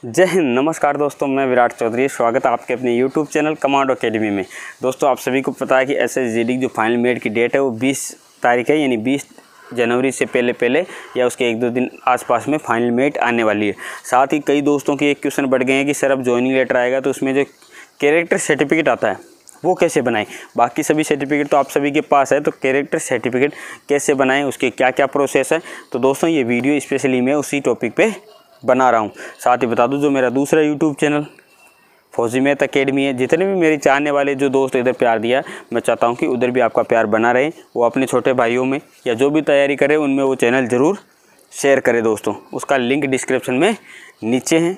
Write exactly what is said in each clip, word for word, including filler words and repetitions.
जय हिंद, नमस्कार दोस्तों, मैं विराट चौधरी। स्वागत है आपके अपने यूट्यूब चैनल कमांडो एकेडमी में। दोस्तों, आप सभी को पता है कि एस एस जी डी की जो फाइनल मेरिट की डेट है वो बीस तारीख है, यानी बीस जनवरी से पहले पहले या उसके एक दो दिन आसपास में फाइनल मेरिट आने वाली है। साथ ही कई दोस्तों के एक क्वेश्चन बढ़ गए हैं कि सर अब ज्वाइनिंग लेटर आएगा तो उसमें जो कैरेक्टर सर्टिफिकेट आता है वो कैसे बनाएं। बाकी सभी सर्टिफिकेट तो आप सभी के पास है, तो कैरेक्टर सर्टिफिकेट कैसे बनाएं, उसके क्या क्या प्रोसेस है। तो दोस्तों, ये वीडियो स्पेशली मैं उसी टॉपिक पे बना रहा हूँ। साथ ही बता दूँ, जो मेरा दूसरा YouTube channel Fauji math academy है, जितने भी मेरे चाहने वाले जो दोस्त इधर प्यार दिया है, मैं चाहता हूँ कि उधर भी आपका प्यार बना रहे। वो अपने छोटे भाइयों में या जो भी तैयारी करे उनमें वो चैनल ज़रूर शेयर करें दोस्तों। उसका लिंक डिस्क्रिप्शन में नीचे है,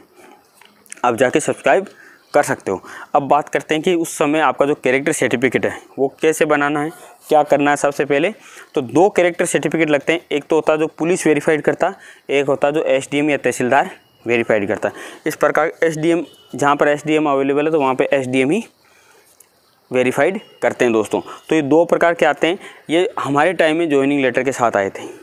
आप जाके सब्सक्राइब कर सकते हो। अब बात करते हैं कि उस समय आपका जो कैरेक्टर सर्टिफिकेट है वो कैसे बनाना है, क्या करना है। सबसे पहले तो दो कैरेक्टर सर्टिफिकेट लगते हैं। एक तो होता है जो पुलिस वेरीफाइड करता है, एक होता है जो एसडीएम या तहसीलदार वेरीफाइड करता है। इस प्रकार एसडीएम, जहाँ पर एसडीएम अवेलेबल है तो वहाँ पे एसडीएम ही वेरीफाइड करते हैं दोस्तों। तो ये दो प्रकार के आते हैं। ये हमारे टाइम में ज्वाइनिंग लेटर के साथ आए थे,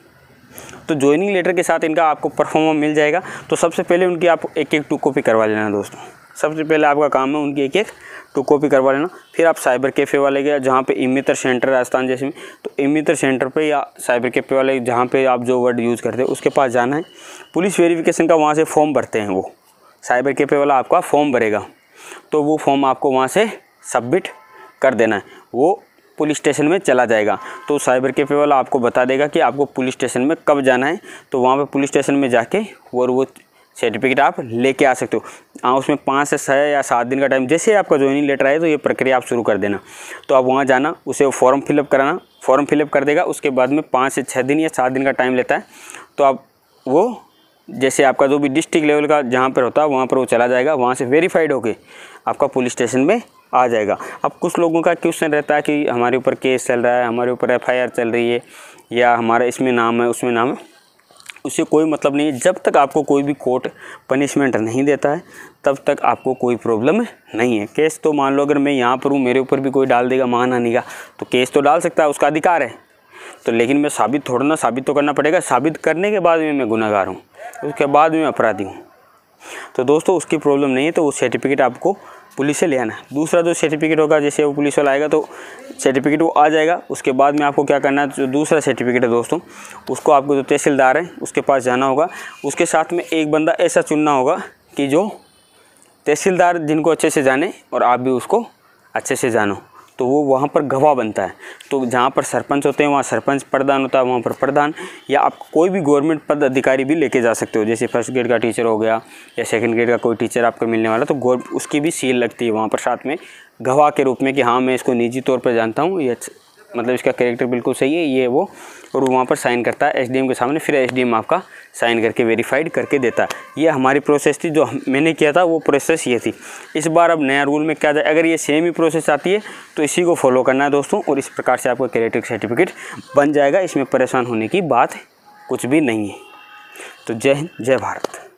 तो ज्वाइनिंग लेटर के साथ इनका आपको परफॉर्मा मिल जाएगा। तो सबसे पहले उनकी आप एक एक टू कॉपी करवा लेना दोस्तों। सबसे पहले आपका काम है उनकी एक एक टू कॉपी करवा लेना। फिर आप साइबर कैफ़े वाले गए, जहाँ पे इमितर सेंटर राजस्थान जैसे में, तो इमितर सेंटर पे या साइबर कैफ़े वाले जहाँ पे आप जो वर्ड यूज़ करते हैं उसके पास जाना है। पुलिस वेरिफिकेशन का वहाँ से फॉर्म भरते हैं, वो साइबर कैफ़े वाला आपका फॉर्म भरेगा, तो वो फॉर्म आपको वहाँ से सबमिट कर देना है। वो पुलिस स्टेशन में चला जाएगा, तो साइबर कैफ़े वाला आपको बता देगा कि आपको पुलिस स्टेशन में कब जाना है। तो वहाँ पे पुलिस स्टेशन में जाके और वो सर्टिफिकेट आप लेके आ सकते हो। हाँ, उसमें पाँच से छः या सात दिन का टाइम, जैसे आपका ज्वाइनिंग लेटर आए तो ये प्रक्रिया आप शुरू कर देना। तो आप वहाँ जाना, उसे फॉर्म फिलअप कराना, फॉर्म फिलअप कर देगा। उसके बाद में पाँच से छः दिन या सात दिन का टाइम लेता है। तो आप वो जैसे आपका जो भी डिस्ट्रिक्ट लेवल का जहाँ पर होता है वहाँ पर वो चला जाएगा, वहाँ से वेरीफाइड होके आपका पुलिस स्टेशन में आ जाएगा। अब कुछ लोगों का क्वेश्चन रहता है कि हमारे ऊपर केस चल रहा है, हमारे ऊपर एफ आई आर चल रही है, या हमारा इसमें नाम है उसमें नाम है। उससे कोई मतलब नहीं है। जब तक आपको कोई भी कोर्ट पनिशमेंट नहीं देता है तब तक आपको कोई प्रॉब्लम नहीं है। केस तो मान लो अगर मैं यहाँ पर हूँ, मेरे ऊपर भी कोई डाल देगा मानहानि का, तो केस तो डाल सकता है, उसका अधिकार है। तो लेकिन मैं साबित थोड़ा ना, साबित तो करना पड़ेगा। साबित करने के बाद में मैं गुनहगार हूँ, उसके बाद में अपराधी हूँ। तो दोस्तों, उसकी प्रॉब्लम नहीं है। तो वो सर्टिफिकेट आपको पुलिस से ले आना है। दूसरा जो सर्टिफिकेट होगा, जैसे वो पुलिस वाला आएगा तो सर्टिफिकेट वो आ जाएगा। उसके बाद में आपको क्या करना है, जो दूसरा सर्टिफिकेट है दोस्तों, उसको आपको जो तहसीलदार है उसके पास जाना होगा। उसके साथ में एक बंदा ऐसा चुनना होगा कि जो तहसीलदार जिनको अच्छे से जाने और आप भी उसको अच्छे से जानो, तो वो वहाँ पर गवाह बनता है। तो जहाँ पर सरपंच होते हैं वहाँ सरपंच, प्रधान होता है वहाँ पर प्रधान, या आप कोई भी गवर्नमेंट पद अधिकारी भी लेके जा सकते हो। जैसे फर्स्ट ग्रेड का टीचर हो गया या सेकंड ग्रेड का कोई टीचर आपको मिलने वाला, तो गौर उसकी भी सील लगती है वहाँ पर साथ में गवाह के रूप में कि हाँ, मैं इसको निजी तौर पर जानता हूँ, ये मतलब इसका कैरेक्टर बिल्कुल सही है, ये वो। और वहाँ पर साइन करता है एसडीएम के सामने, फिर एसडीएम आपका साइन करके वेरीफाइड करके देता है। ये हमारी प्रोसेस थी, जो मैंने किया था वो प्रोसेस ये थी। इस बार अब नया रूल में क्या जाए, अगर ये सेम ही प्रोसेस आती है तो इसी को फॉलो करना है दोस्तों, और इस प्रकार से आपका कैरेक्टर सर्टिफिकेट बन जाएगा। इसमें परेशान होने की बात कुछ भी नहीं है। तो जय हिंद, जय भारत।